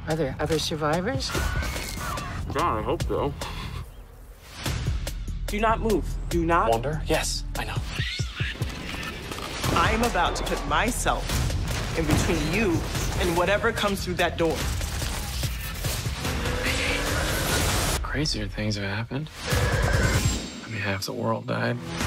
Are there other survivors? God, I hope so. Do not move. Do not. Wonder? Yes, I know. I'm about to put myself in between you and whatever comes through that door. Crazier things have happened. I mean, half the world died.